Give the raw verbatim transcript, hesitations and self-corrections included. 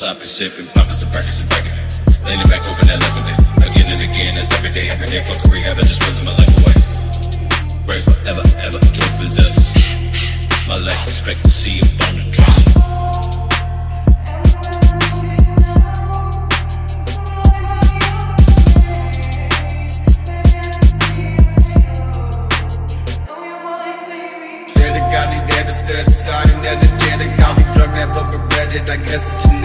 sloppy sipping, popping some practice and breaking. Leaning back, hoping that life will again and again, that's every day, every day. Fuck a rehab, I just willing my life away. Pray forever, ever, don't possess my life, expect to see you on the trust. Daddy got me dead instead of time, daddy, daddy got me drunk, never regretted, I guess it's